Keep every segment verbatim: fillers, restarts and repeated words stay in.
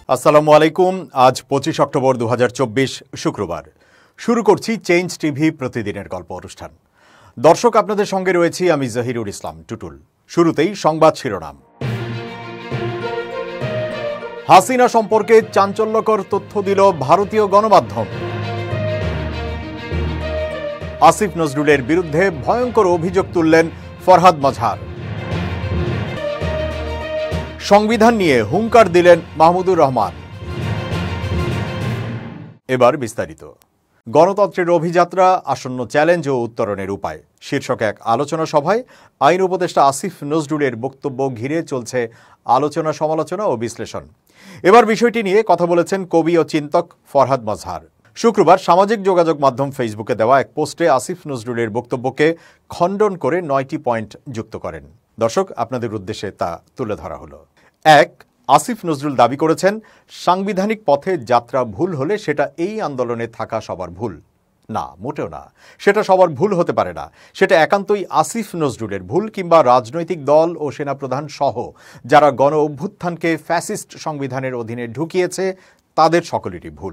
আসসালামু আলাইকুম। আজ পঁচিশ অক্টোবর দু হাজার চব্বিশ শুক্রবার। শুরু করছি চেঞ্জ টিভি প্রতিদিনের গল্প অনুষ্ঠান। দর্শক, আপনাদের সঙ্গে রয়েছি আমি জহিরুল ইসলাম টুটুল। শুরুতেই সংবাদ শিরোনাম। হাসিনা সম্পর্কে চাঞ্চল্যকর তথ্য দিল ভারতীয় গণমাধ্যম। আসিফ নজরুলের বিরুদ্ধে ভয়ঙ্কর অভিযোগ তুললেন ফরহাদ মজহার। সংবিধান নিয়ে হুঙ্কার দিলেন মাহমুদুর রহমান। এবার বিস্তারিত। গণতন্ত্রের অভিযাত্রা, আসন্ন চ্যালেঞ্জ ও উত্তরণের উপায় শীর্ষক এক আলোচনা সভায় আইন উপদেষ্টা আসিফ নজরুলের বক্তব্য ঘিরে চলছে আলোচনা, সমালোচনা ও বিশ্লেষণ। এবার বিষয়টি নিয়ে কথা বলেছেন কবি ও চিন্তক ফরহাদ মজহার। শুক্রবার সামাজিক যোগাযোগ মাধ্যম ফেসবুকে দেওয়া এক পোস্টে আসিফ নজরুলের বক্তব্যকে খণ্ডন করে নয়টি পয়েন্ট যুক্ত করেন। দর্শক, আপনাদের উদ্দেশ্যে তা তুলে ধরা হলো। এক, আসিফ নজরুল দাবি করেছেন সাংবিধানিক পথে যাত্রা ভুল হলে সেটা এই আন্দোলনে থাকা সবার ভুল। না, মোটেও না, সেটা সবার ভুল হতে পারে না। সেটা একান্তই আসিফ নজরুলের ভুল, কিংবা রাজনৈতিক দল ও সেনাপ্রধান সহ যারা গণ অভ্যুত্থানকে ফ্যাসিস্ট সংবিধানের অধীনে ঢুকিয়েছে তাদের সকলেরই ভুল।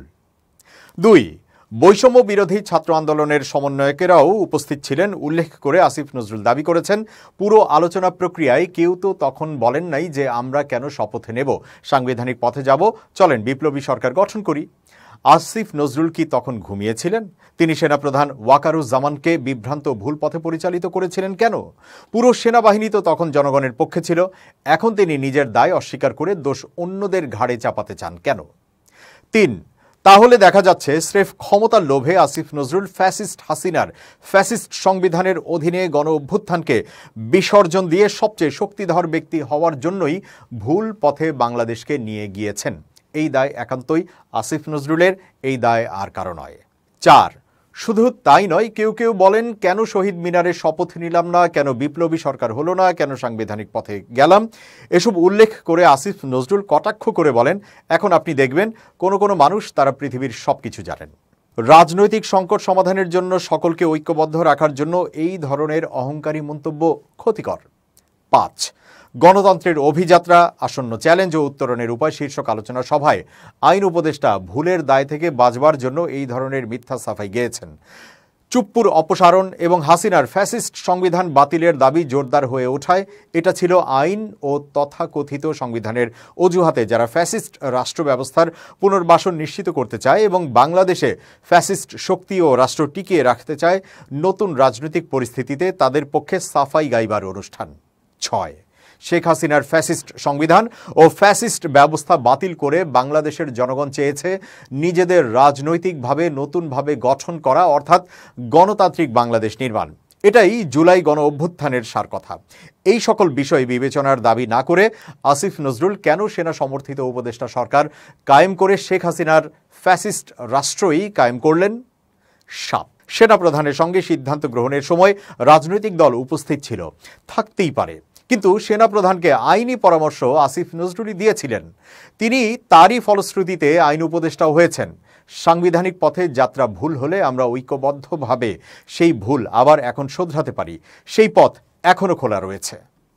দুই, বৈষম্য বিরোধী ছাত্র আন্দোলনের সমন্বয়কেরাও উপস্থিত ছিলেন উল্লেখ করে আসিফ নজরুল দাবি করেছেন পুরো আলোচনা প্রক্রিয়ায় কেউ তো তখন বলেন নাই যে আমরা কেন শপথে নেব, সাংবিধানিক পথে যাব, চলেন বিপ্লবী সরকার গঠন করি। আসিফ নজরুল কি তখন ঘুমিয়েছিলেন? তিনি সেনাপ্রধান ওয়াকারুজ্জামানকে বিভ্রান্ত ভুল পথে পরিচালিত করেছিলেন কেন? পুরো সেনাবাহিনী তো তখন জনগণের পক্ষে ছিল। এখন তিনি নিজের দায় অস্বীকার করে দোষ অন্যদের ঘাড়ে চাপাতে চান কেন? তিন, তাহলে দেখা যাচ্ছে স্রেফ ক্ষমতার লোভে আসিফ নজরুল ফ্যাসিস্ট হাসিনার ফ্যাসিস্ট সংবিধানের অধীনে গণ অভ্যুত্থানকে বিসর্জন দিয়ে সবচেয়ে শক্তিধর ব্যক্তি হওয়ার জন্যই ভুল পথে বাংলাদেশকে নিয়ে গিয়েছেন। এই দায় একান্তই আসিফ নজরুলের, এই দায় আর কারো নয়। চার, শুধু তাই নয়, কেউ কেউ বলেন কেন শহীদ মিনারে শপথ নিলাম না, কেন বিপ্লবী সরকার হলো না, কেন সাংবিধানিক পথে গেলাম। এসব উল্লেখ করে আসিফ নজরুল কটাক্ষ করে বলেন, এখন আপনি দেখবেন কোনো কোনো মানুষ তারা পৃথিবীর সব কিছু জানেন। রাজনৈতিক সংকট সমাধানের জন্য সকলকে ঐক্যবদ্ধ রাখার জন্য এই ধরনের অহংকারী মন্তব্য ক্ষতিকর। পাঁচ, গণতন্ত্রের অভিযাত্রা, আসন্ন চ্যালেঞ্জ ও উত্তরণের উপায় শীর্ষক আলোচনা সভায় আইন উপদেষ্টা ভুলের দায় থেকে বাঁচবার জন্য এই ধরনের মিথ্যা সাফাই গেয়েছেন। চুপ্পুর অপসারণ এবং হাসিনার ফ্যাসিস্ট সংবিধান বাতিলের দাবি জোরদার হয়ে ওঠায় এটা ছিল আইন ও তথাকথিত সংবিধানের অজুহাতে যারা ফ্যাসিস্ট রাষ্ট্র ব্যবস্থার পুনর্বাসন নিশ্চিত করতে চায় এবং বাংলাদেশে ফ্যাসিস্ট শক্তি ও রাষ্ট্র টিকিয়ে রাখতে চায় নতুন রাজনৈতিক পরিস্থিতিতে তাদের পক্ষে সাফাই গাইবার অনুষ্ঠান। ছয়, শেখ হাসিনার ফ্যাসিস্ট সংবিধান ও ফ্যাসিস্ট ব্যবস্থা বাতিল করে বাংলাদেশের জনগণ চেয়েছে নিজেদের রাজনৈতিকভাবে নতুনভাবে গঠন করা, অর্থাৎ গণতান্ত্রিক বাংলাদেশ নির্মাণ। এটাই জুলাই গণ অভ্যুত্থানের সার কথা। এই সকল বিষয় বিবেচনার দাবি না করে আসিফ নজরুল কেন সেনা সমর্থিত উপদেষ্টা সরকার কায়েম করে শেখ হাসিনার ফ্যাসিস্ট রাষ্ট্রই কায়েম করলেন? সাত, সেনাপ্রধানের সঙ্গে সিদ্ধান্ত গ্রহণের সময় রাজনৈতিক দল উপস্থিত ছিল, থাকতেই পারে, কিন্তু সেনাপ্রধানকে আইনি পরামর্শ আসিফ নজরুলই দিয়েছিলেন। তিনি তারই ফলশ্রুতিতে আইন উপদেষ্টাও হয়েছেন। সাংবিধানিক পথে যাত্রা ভুল হলে আমরা ঐক্যবদ্ধভাবে সেই ভুল আবার এখন শোধরাতে পারি, সেই পথ এখনো খোলা রয়েছে।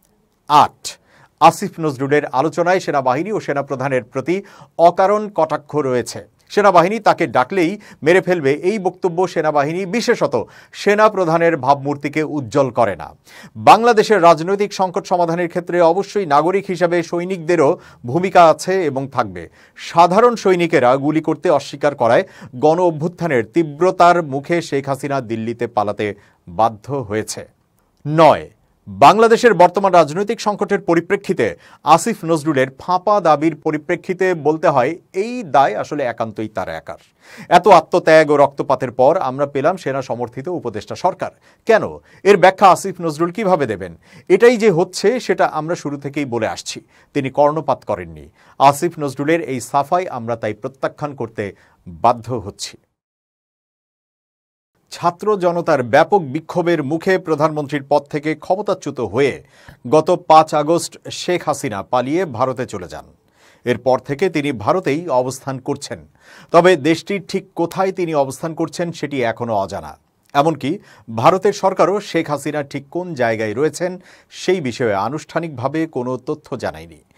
আট, আসিফ নজরুলের আলোচনায় সেনাবাহিনী ও সেনাপ্রধানের প্রতি অকারণ কটাক্ষ রয়েছে। সেনাবাহিনী তাকে ডাকলেই মেরে ফেলবে, এই বক্তব্য সেনাবাহিনী বিশেষত সেনাপ্রধানের ভাবমূর্তিকে উজ্জ্বল করে না। বাংলাদেশের রাজনৈতিক সংকট সমাধানের ক্ষেত্রে অবশ্যই নাগরিক হিসাবে সৈনিকদেরও ভূমিকা আছে এবং থাকবে। সাধারণ সৈনিকেরা গুলি করতে অস্বীকার করায় গণ অভ্যুত্থানের তীব্রতার মুখে শেখ হাসিনা দিল্লিতে পালাতে বাধ্য হয়েছে। নয়, বাংলাদেশের বর্তমান রাজনৈতিক সংকটের পরিপ্রেক্ষিতে আসিফ নজরুলের ফাঁপা দাবির পরিপ্রেক্ষিতে বলতে হয় এই দায় আসলে একান্তই তার একার। এত আত্মত্যাগ ও রক্তপাতের পর আমরা পেলাম সেনা সমর্থিত উপদেষ্টা সরকার। কেন? এর ব্যাখ্যা আসিফ নজরুল কিভাবে দেবেন? এটাই যে হচ্ছে সেটা আমরা শুরু থেকেই বলে আসছি। তিনি কর্ণপাত করেননি। আসিফ নজরুলের এই সাফাই আমরা তাই প্রত্যাখ্যান করতে বাধ্য হচ্ছি। ছাত্র জনতার ব্যাপক বিক্ষোভের মুখে প্রধানমন্ত্রীর পদ থেকে ক্ষমতাচ্যুত হয়ে গত পাঁচ আগস্ট শেখ হাসিনা পালিয়ে ভারতে চলে যান। এরপর থেকে তিনি ভারতেই অবস্থান করছেন। তবে দেশটির ঠিক কোথায় তিনি অবস্থান করছেন সেটি এখনো অজানা। এমনকি ভারতের সরকারও শেখ হাসিনা ঠিক কোন জায়গায় রয়েছেন সেই বিষয়ে আনুষ্ঠানিকভাবে কোনো তথ্য জানায়নি।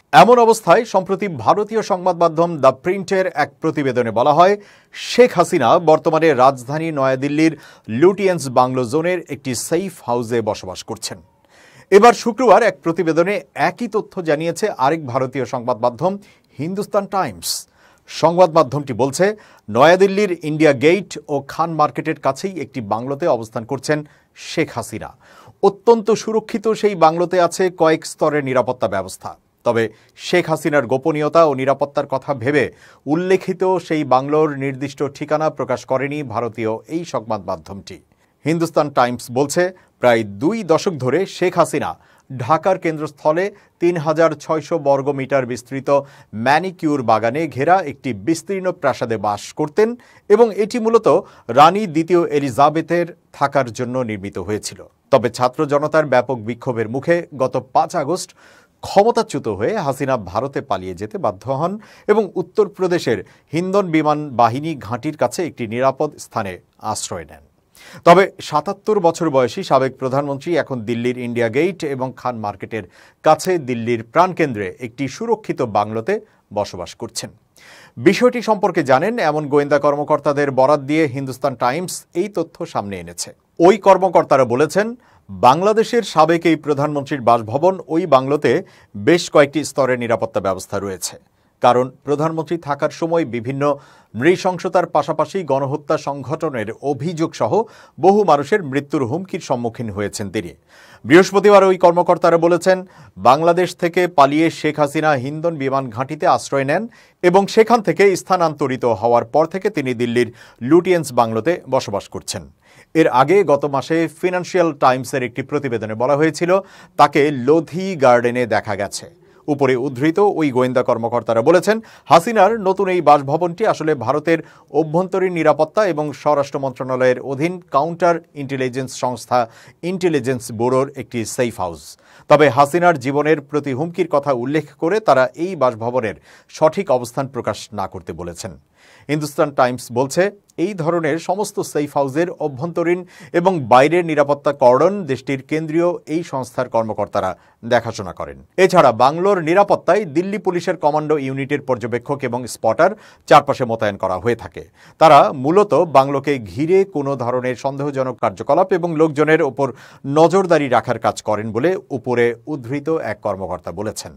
এমন অবস্থায় সম্প্রতি ভারতীয় সংবাদ মাধ্যম দ্য প্রিন্টের এক প্রতিবেদনে বলা হয়, শেখ হাসিনা বর্তমানে রাজধানী নয়াদিল্লির লুটিয়েন্স বাংলো জোনের একটি সেফ হাউসে বসবাস করছেন। এবার শুক্রবার এক প্রতিবেদনে একই তথ্য জানিয়েছে আরেক ভারতীয় সংবাদ মাধ্যম হিন্দুস্তান টাইমস। সংবাদ মাধ্যমটি বলছে, নয়াদিল্লির ইন্ডিয়া গেট ও খান মার্কেটের কাছেই একটি বাংলোতে অবস্থান করছেন শেখ হাসিনা। অত্যন্ত সুরক্ষিত সেই বাংলোতে আছে কয়েক স্তরের নিরাপত্তা ব্যবস্থা। তবে শেখ হাসিনার গোপনীয়তা ও নিরাপত্তার কথা ভেবে উল্লেখিত সেই বাংলোর নির্দিষ্ট ঠিকানা প্রকাশ করেনি ভারতীয় এই সংবাদ মাধ্যমটি। হিন্দুস্তান টাইমস বলছে, প্রায় দুই দশক ধরে শেখ হাসিনা ঢাকার কেন্দ্রস্থলে তিন হাজার ছয়শো বর্গমিটার বিস্তৃত ম্যানিকিউর বাগানে ঘেরা একটি বিস্তীর্ণ প্রাসাদে বাস করতেন এবং এটি মূলত রানী দ্বিতীয় এলিজাবেথের থাকার জন্য নির্মিত হয়েছিল। তবে ছাত্র জনতার ব্যাপক বিক্ষোভের মুখে গত পাঁচ আগস্ট ক্ষমতাচ্যুত হয়ে হাসিনা ভারতে পালিয়ে যেতে বাধ্য হন এবং উত্তরপ্রদেশের হিন্দন বিমান বাহিনী ঘাঁটির কাছে একটি নিরাপদ স্থানে আশ্রয় নেন। তবে সাতাত্তর বছর বয়সী সাবেক প্রধানমন্ত্রী এখন দিল্লির ইন্ডিয়া গেট এবং খান মার্কেটের কাছে দিল্লির প্রাণকেন্দ্রে একটি সুরক্ষিত বাংলোতে বসবাস করছেন। বিষয়টি সম্পর্কে জানেন এমন গোয়েন্দা কর্মকর্তাদের বরাত দিয়ে হিন্দুস্তান টাইমস এই তথ্য সামনে এনেছে। ওই কর্মকর্তারা বলেছেন, বাংলাদেশের সাবেক এই প্রধানমন্ত্রীর বাসভবন ওই বাংলোতে বেশ কয়েকটি স্তরের নিরাপত্তা ব্যবস্থা রয়েছে। কারণ প্রধানমন্ত্রী থাকার সময় বিভিন্ন নৃশংসতার পাশাপাশি গণহত্যা সংঘটনের অভিযোগ সহ বহু মানুষের মৃত্যুর হুমকির সম্মুখীন হয়েছেন তিনি। বৃহস্পতিবার ওই কর্মকর্তারা বলেছেন, বাংলাদেশ থেকে পালিয়ে শেখ হাসিনা হিন্দন বিমান ঘাঁটিতে আশ্রয় নেন এবং সেখান থেকে স্থানান্তরিত হওয়ার পর থেকে তিনি দিল্লির লুটিয়েন্স বাংলোতে বসবাস করছেন। এর আগে গত মাসে ফিনান্সিয়াল টাইমসের একটি প্রতিবেদনে বলা হয়েছিল, তাকে লোধি গার্ডেনে দেখা গেছে। উপরে উদ্ধৃত ওই গোয়েন্দা কর্মকর্তারা বলেছেন, হাসিনার নতুন এই বাসভবনটি আসলে ভারতের অভ্যন্তরীণ নিরাপত্তা এবং স্বরাষ্ট্র মন্ত্রণালয়ের অধীন কাউন্টার ইন্টেলিজেন্স সংস্থা ইন্টেলিজেন্স ব্যুরোর একটি সেফ হাউস। তবে হাসিনার জীবনের প্রতি হুমকির কথা উল্লেখ করে তারা এই বাসভবনের সঠিক অবস্থান প্রকাশ না করতে বলেছেন। হিন্দুস্তান টাইমস বলছে, এই ধরনের সমস্ত সেফ হাউসের অভ্যন্তরীণ এবং বাইরের নিরাপত্তা কর্ডন দেশটির কেন্দ্রীয় এই সংস্থার কর্মকর্তারা দেখাশোনা করেন। এছাড়া বাংলোর নিরাপত্তায় দিল্লি পুলিশের কমান্ডো ইউনিটের পর্যবেক্ষক এবং স্পটার চারপাশে মোতায়েন করা হয়ে থাকে। তারা মূলত বাংলোকে ঘিরে কোনো ধরনের সন্দেহজনক কার্যকলাপ এবং লোকজনের ওপর নজরদারি রাখার কাজ করেন বলে উপরে উদ্ধৃত এক কর্মকর্তা বলেছেন।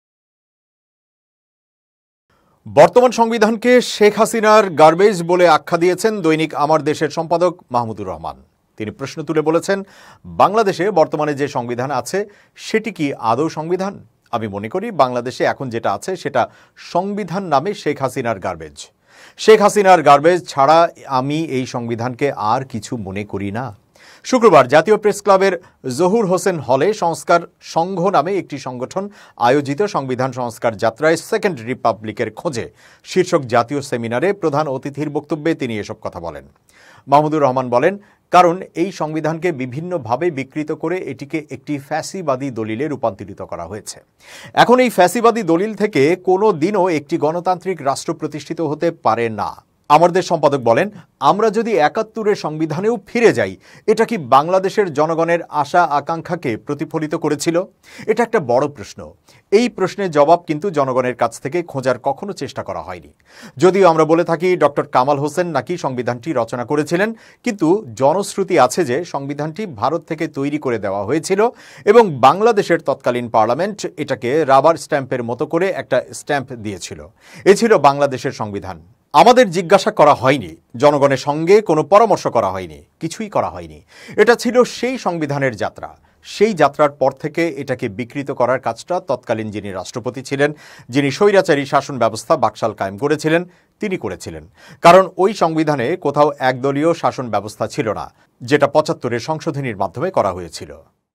বর্তমান সংবিধানকে শেখ হাসিনার গার্বেজ বলে আখ্যা দিয়েছেন দৈনিক আমার দেশের সম্পাদক মাহমুদুর রহমান। তিনি প্রশ্ন তুলে বলেছেন, বাংলাদেশে বর্তমানে যে সংবিধান আছে সেটি কি আদৌ সংবিধান? আমি মনে করি বাংলাদেশে এখন যেটা আছে সেটা সংবিধান নামে শেখ হাসিনার গার্বেজ। শেখ হাসিনার গার্বেজ ছাড়া আমি এই সংবিধানকে আর কিছু মনে করি না। শুক্রবার জাতীয় প্রেস ক্লাবের জহুর হোসেন হলে সংস্কার সংঘ নামে একটি সংগঠন আয়োজিত সংবিধান সংস্কার যাত্রায় সেকেন্ড রিপাবলিকের খোঁজে শীর্ষক জাতীয় সেমিনারে প্রধান অতিথির বক্তব্যে তিনি এসব কথা বলেন। মাহমুদুর রহমান বলেন, কারণ এই সংবিধানকে বিভিন্নভাবে বিকৃত করে এটিকে একটি ফ্যাসিবাদী দলিলে রূপান্তরিত করা হয়েছে। এখন এই ফ্যাসিবাদী দলিল থেকে কোনো দিনও একটি গণতান্ত্রিক রাষ্ট্র প্রতিষ্ঠিত হতে পারে না। আমাদের সম্পাদক বলেন, আমরা যদি একাত্তরের সংবিধানেও ফিরে যাই, এটা কি বাংলাদেশের জনগণের আশা আকাঙ্ক্ষাকে প্রতিফলিত করেছিল? এটা একটা বড় প্রশ্ন। এই প্রশ্নের জবাব কিন্তু জনগণের কাছ থেকে খোঁজার কখনো চেষ্টা করা হয়নি। যদিও আমরা বলে থাকি ডক্টর কামাল হোসেন নাকি সংবিধানটি রচনা করেছিলেন, কিন্তু জনশ্রুতি আছে যে সংবিধানটি ভারত থেকে তৈরি করে দেওয়া হয়েছিল এবং বাংলাদেশের তৎকালীন পার্লামেন্ট এটাকে রাবার স্ট্যাম্পের মতো করে একটা স্ট্যাম্প দিয়েছিল। এ ছিল বাংলাদেশের সংবিধান। আমাদের জিজ্ঞাসা করা হয়নি, জনগণের সঙ্গে কোনো পরামর্শ করা হয়নি, কিছুই করা হয়নি। এটা ছিল সেই সংবিধানের যাত্রা। সেই যাত্রার পর থেকে এটাকে বিকৃত করার কাজটা তৎকালীন যিনি রাষ্ট্রপতি ছিলেন, যিনি স্বৈরাচারী শাসন ব্যবস্থা বাকশাল কায়েম করেছিলেন, তিনি করেছিলেন। কারণ ওই সংবিধানে কোথাও একদলীয় শাসন ব্যবস্থা ছিল না, যেটা পঁচাত্তরের সংশোধনীর মাধ্যমে করা হয়েছিল।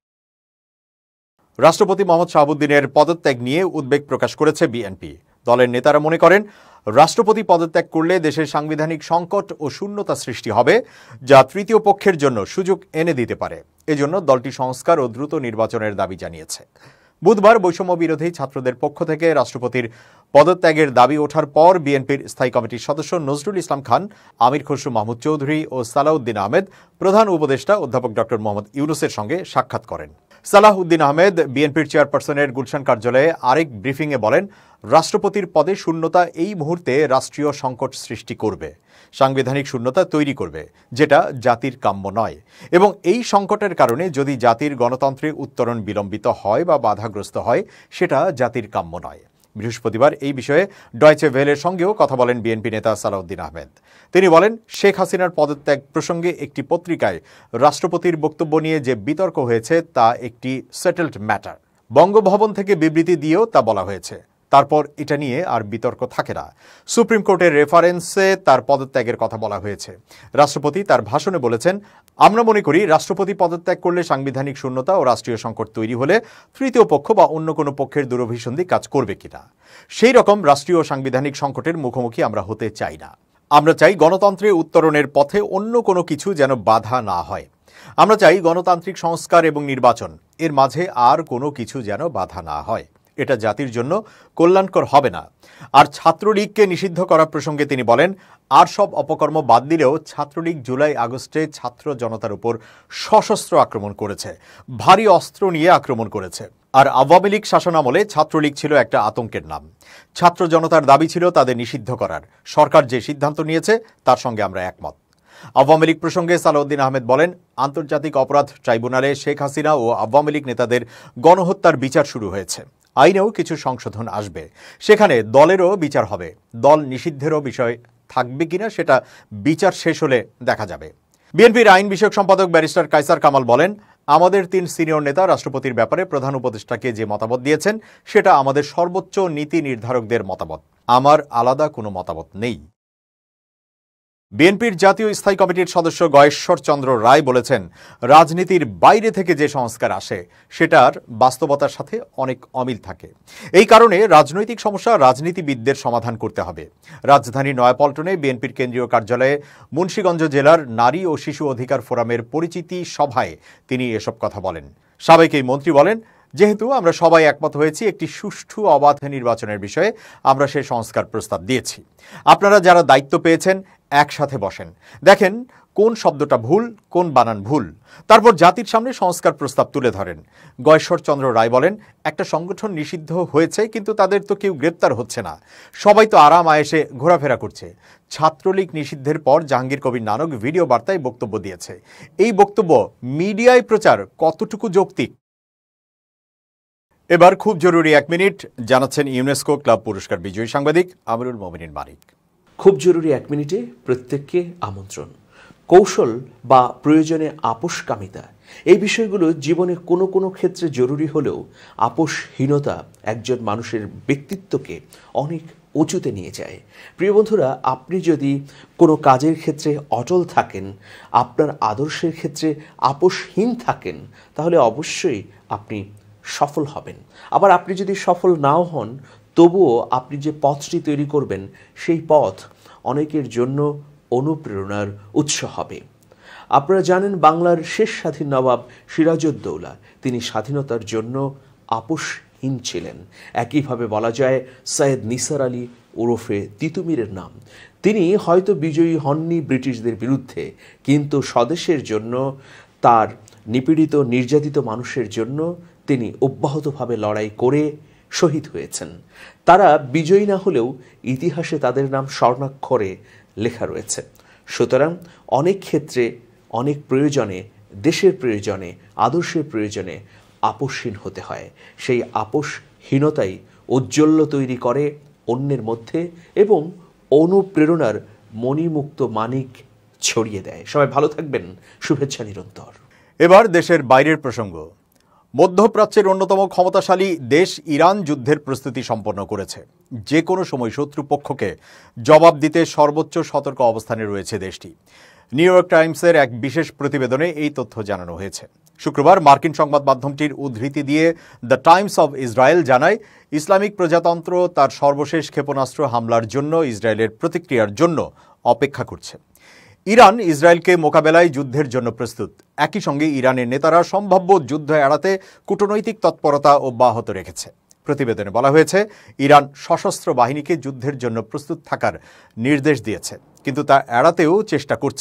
রাষ্ট্রপতি মোহাম্মদ শাহাবুদ্দিনের পদত্যাগ নিয়ে উদ্বেগ প্রকাশ করেছে বিএনপি। দলের নেতারা মনে করেন, রাষ্ট্রপতি পদত্যাগ করলে দেশের সাংবিধানিক সংকট ও শূন্যতা সৃষ্টি হবে, যা তৃতীয় পক্ষের জন্য সুযোগ এনে দিতে পারে। এজন্য দলটি সংস্কার ও দ্রুত নির্বাচনের দাবি জানিয়েছে। বুধবার বৈষম্য বিরোধী ছাত্রদের পক্ষ থেকে রাষ্ট্রপতির পদত্যাগের দাবি ওঠার পর বিএনপির স্থায়ী কমিটির সদস্য নজরুল ইসলাম খান, আমির খসরু মাহমুদ চৌধুরী ও সালাউদ্দিন আহমেদ প্রধান উপদেষ্টা অধ্যাপক ডক্টর মোহাম্মদ ইউনূসের সঙ্গে সাক্ষাৎ করেন। সালাহ উদ্দিন আহমেদ বিএনপির চেয়ারপারসনের গুলশান কার্যালয়ে আরেক ব্রিফিংয়ে বলেন, রাষ্ট্রপতির পদে শূন্যতা এই মুহূর্তে রাষ্ট্রীয় সংকট সৃষ্টি করবে, সাংবিধানিক শূন্যতা তৈরি করবে, যেটা জাতির কাম্য নয়। এবং এই সংকটের কারণে যদি জাতির গণতন্ত্রের উত্তরণ বিলম্বিত হয় বা বাধাগ্রস্ত হয়, সেটা জাতির কাম্য নয়। বৃহস্পতিবার এই বিষয়ে ডয়চে ভেলের সঙ্গেও কথা বলেন বিএনপি নেতা সালাউদ্দিন আহমেদ। তিনি বলেন, শেখ হাসিনার পদত্যাগ প্রসঙ্গে একটি পত্রিকায় রাষ্ট্রপতির বক্তব্য নিয়ে যে বিতর্ক হয়েছে তা একটি সেটেলড ম্যাটার। বঙ্গভবন থেকে বিবৃতি দিয়েও তা বলা হয়েছে। তারপর এটা নিয়ে আর বিতর্ক থাকে না। সুপ্রিম কোর্টের রেফারেন্সে তার পদত্যাগের কথা বলা হয়েছে। রাষ্ট্রপতি তার ভাষণে বলেছেন, আমরা মনে করি রাষ্ট্রপতি পদত্যাগ করলে সাংবিধানিক শূন্যতা ও রাষ্ট্রীয় সংকট তৈরি হলে তৃতীয় পক্ষ বা অন্য কোনো পক্ষের দুরভিসন্ধি কাজ করবে কিনা। সেই রকম রাষ্ট্রীয় সাংবিধানিক সংকটের মুখোমুখি আমরা হতে চাই না। আমরা চাই গণতন্ত্রের উত্তরণের পথে অন্য কোনো কিছু যেন বাধা না হয়। আমরা চাই গণতান্ত্রিক সংস্কার এবং নির্বাচন, এর মাঝে আর কোনো কিছু যেন বাধা না হয়। এটা জাতির জন্য কল্যাণকর হবে না। আর ছাত্রলীগকে নিষিদ্ধ করা প্রসঙ্গে তিনি বলেন, আর সব অপকর্ম বাদ দিলেও ছাত্রলীগ জুলাই আগস্টে ছাত্র জনতার উপর সশস্ত্র আক্রমণ করেছে, ভারী অস্ত্র নিয়ে আক্রমণ করেছে। আর আওয়ামী লীগ শাসনামলে ছাত্রলীগ ছিল একটা আতঙ্কের নাম। ছাত্র জনতার দাবি ছিল তাদের নিষিদ্ধ করার। সরকার যে সিদ্ধান্ত নিয়েছে তার সঙ্গে আমরা একমত। আওয়ামী লীগ প্রসঙ্গে সালাউদ্দিন আহমেদ বলেন, আন্তর্জাতিক অপরাধ ট্রাইব্যুনালে শেখ হাসিনা ও আওয়ামী লীগ নেতাদের গণহত্যার বিচার শুরু হয়েছে। আইনেও কিছু সংশোধন আসবে, সেখানে দলেরও বিচার হবে। দল নিষিদ্ধেরও বিষয় থাকবে কিনা সেটা বিচার শেষ হলে দেখা যাবে। বিএনপির আইন বিষয়ক সম্পাদক ব্যারিস্টার কায়সার কামাল বলেন, আমাদের তিন সিনিয়র নেতা রাষ্ট্রপতির ব্যাপারে প্রধান উপদেষ্টাকে যে মতামত দিয়েছেন সেটা আমাদের সর্বোচ্চ নীতি নির্ধারকদের মতামত। আমার আলাদা কোনো মতামত নেই। বিএনপির জাতীয় স্থায়ী কমিটির সদস্য গয়েশ্বর চন্দ্র রায় বলেছেন, রাজনীতির বাইরে থেকে যে সংস্কার আসে সেটার বাস্তবতার সাথে অনেক অমিল থাকে। এই কারণে রাজনৈতিক সমস্যা রাজনীতিবিদদের সমাধান করতে হবে। রাজধানীর নয়াপল্টনে বিএনপির কেন্দ্রীয় কার্যালয়ে মুন্সিগঞ্জ জেলার নারী ও শিশু অধিকার ফোরামের পরিচিতি সভায় তিনি এসব কথা বলেন। সাবেক এই মন্ত্রী বলেন, যেহেতু আমরা সবাই একমত হয়েছি একটি সুষ্ঠু অবাধ নির্বাচনের বিষয়ে, আমরা সেই সংস্কার প্রস্তাব দিয়েছি। আপনারা যারা দায়িত্ব পেয়েছেন একসাথে বসেন, দেখেন কোন শব্দটা ভুল, কোন বানান ভুল, তারপর জাতির সামনে সংস্কার প্রস্তাব তুলে ধরেন। গয়েশ্বর চন্দ্র রায় বলেন, একটা সংগঠন নিষিদ্ধ হয়েছে কিন্তু তাদের তো কেউ গ্রেপ্তার হচ্ছে না, সবাই তো আরাম আয়েসে ঘোরাফেরা করছে। ছাত্রলীগ নিষিদ্ধের পর জাহাঙ্গীর কবির নানক ভিডিও বার্তায় বক্তব্য দিয়েছে। এই বক্তব্য মিডিয়ায় প্রচার কতটুকু যৌক্তিক? এবার খুব জরুরি এক মিনিট জানাচ্ছেন ইউনেস্কো ক্লাব পুরস্কার বিজয়ী সাংবাদিক আমিরুল মোমিনিন মানিক। খুব জরুরি এক মিনিটে প্রত্যেককে আমন্ত্রণ। কৌশল বা প্রয়োজনে আপোষকামিতা, এই বিষয়গুলো জীবনে কোনো কোনো ক্ষেত্রে জরুরি হলেও আপোষহীনতা একজন মানুষের ব্যক্তিত্বকে অনেক উঁচুতে নিয়ে যায়। প্রিয় বন্ধুরা, আপনি যদি কোনো কাজের ক্ষেত্রে অটল থাকেন, আপনার আদর্শের ক্ষেত্রে আপোষহীন থাকেন, তাহলে অবশ্যই আপনি সফল হবেন। আবার আপনি যদি সফল নাও হন, তবুও আপনি যে পথটি তৈরি করবেন সেই পথ অনেকের জন্য অনুপ্রেরণার উৎস হবে। আপনারা জানেন, বাংলার শেষ স্বাধীন নবাব সিরাজউদ্দৌলা তিনি স্বাধীনতার জন্য আপোষহীন ছিলেন। একইভাবে বলা যায় সৈয়দ নিসার আলী ওরফে তিতুমিরের নাম। তিনি হয়তো বিজয়ী হননি ব্রিটিশদের বিরুদ্ধে, কিন্তু স্বদেশের জন্য, তার নিপীড়িত নির্যাতিত মানুষের জন্য তিনি অব্যাহতভাবে লড়াই করে শহীদ হয়েছেন। তারা বিজয়ী না হলেও ইতিহাসে তাদের নাম স্বর্ণাক্ষরে লেখা রয়েছে। সুতরাং অনেক ক্ষেত্রে, অনেক প্রয়োজনে, দেশের প্রয়োজনে, আদর্শের প্রয়োজনে আপোষহীন হতে হয়। সেই আপোষহীনতাই ঔজ্জ্বল্য তৈরি করে অন্যের মধ্যে এবং অনুপ্রেরণার মণিমুক্ত মানিক ছড়িয়ে দেয়। সবাই ভালো থাকবেন, শুভেচ্ছা নিরন্তর। এবার দেশের বাইরের প্রসঙ্গ। মধ্যপ্রাচ্যের অন্যতম ক্ষমতাশালী দেশ ইরান যুদ্ধের প্রস্তুতি সম্পন্ন করেছে। যে কোনো সময় শত্রুপক্ষকে জবাব দিতে সর্বোচ্চ সতর্ক অবস্থানে রয়েছে দেশটি। নিউ ইয়র্ক টাইমসের এক বিশেষ প্রতিবেদনে এই তথ্য জানানো হয়েছে। শুক্রবার মার্কিন সংবাদ মাধ্যমটি উদ্ধৃতি দিয়ে the Times of Israel Islamic, ইসলামিক প্রজাতন্ত্র তার সর্বশেষ ক্ষেপণাস্ত্র হামলার জন্য ইসরায়েলের প্রতিক্রিয়ার জন্য অপেক্ষা করছে। ইরান ইসরায়েলকে মোকাবেলায় যুদ্ধের জন্য প্রস্তুত। একই সঙ্গে ইরানের নেতারা সম্ভাব্য যুদ্ধ এড়াতে কূটনৈতিক তৎপরতা অব্যাহত রেখেছে। প্রতিবেদনে বলা হয়েছে, ইরান সশস্ত্র বাহিনীকে যুদ্ধের জন্য প্রস্তুত থাকার নির্দেশ দিয়েছে, কিন্তু তা এড়াতেও চেষ্টা করছে।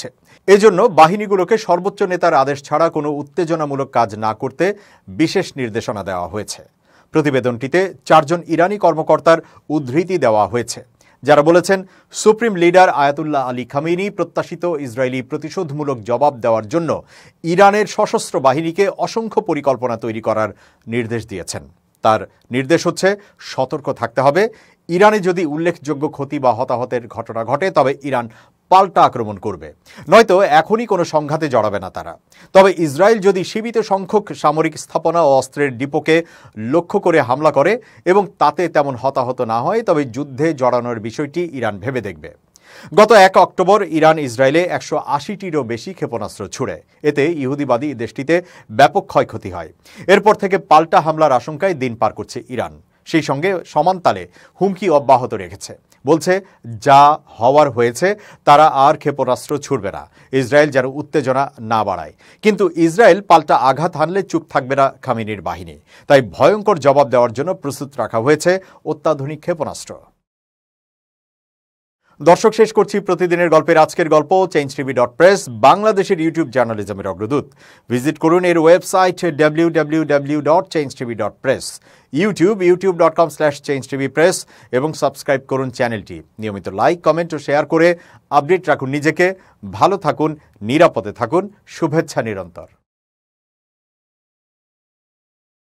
এজন্য বাহিনীগুলোকে সর্বোচ্চ নেতার আদেশ ছাড়া কোনো উত্তেজনামূলক কাজ না করতে বিশেষ নির্দেশনা দেওয়া হয়েছে। প্রতিবেদনটিতে চারজন ইরানি কর্মকর্তার উদ্ধৃতি দেওয়া হয়েছে, যারা বলেছেন supreme leader Ayatollah Ali Khamenei প্রত্যাশিত ইসরায়েলি প্রতিশোধমূলক জবাব দেওয়ার জন্য ইরানের সশস্ত্র বাহিনীকে অসংখ্য পরিকল্পনা তৈরি করার নির্দেশ দিয়েছেন। তার নির্দেশ হচ্ছে সতর্ক থাকতে হবে। ইরানে যদি উল্লেখযোগ্য ক্ষতি বা হতাহতের ঘটনা ঘটে তবে ইরান পাল্টা আক্রমণ করবে, নয়তো এখনই কোনো সংঘাতে জড়াবে না তারা। তবে ইসরায়েল যদি সীমিত সংখ্যক সামরিক স্থাপনা ও অস্ত্রের ডিপোকে লক্ষ্য করে হামলা করে এবং তাতে তেমন হতাহত না হয়, তবে যুদ্ধে জড়ানোর বিষয়টি ইরান ভেবে দেখবে। গত এক অক্টোবর ইরান ইসরায়েলে একশো আশিটিরও বেশি ক্ষেপণাস্ত্র ছুড়ে। এতে ইহুদিবাদী দেশটিতে ব্যাপক ক্ষয়ক্ষতি হয়। এরপর থেকে পাল্টা হামলার আশঙ্কায় দিন পার করছে ইরান। সেই সঙ্গে সমান তালে হুমকি অব্যাহত রেখেছে, বলছে যা হওয়ার হয়েছে, তারা আর ক্ষেপণাস্ত্র ছুড়বে না, ইসরায়েল যেন উত্তেজনা না বাড়ায়। কিন্তু ইসরায়েল পাল্টা আঘাত হানলে চুপ থাকবে না খামেনির বাহিনী। তাই ভয়ঙ্কর জবাব দেওয়ার জন্য প্রস্তুত রাখা হয়েছে অত্যাধুনিক ক্ষেপণাস্ত্র। দর্শক, শেষ করছি প্রতিদিনের গল্পের আজকের গল্প চেঞ্জ টিভি ডট প্রেস, বাংলাদেশের ইউটিউব জার্নালিজমের অগ্রদূত। ভিজিট করুন এর website W W W dot change TV dot press, YouTube YouTube dot com slash change TV press এবং সাবস্ক্রাইব করুন চ্যানেলটি। নিয়মিত লাইক, কমেন্ট ও শেয়ার করে আপডেট রাখুন নিজেকে। ভালো থাকুন, নিরাপদে থাকুন, শুভেচ্ছা নিরন্তর।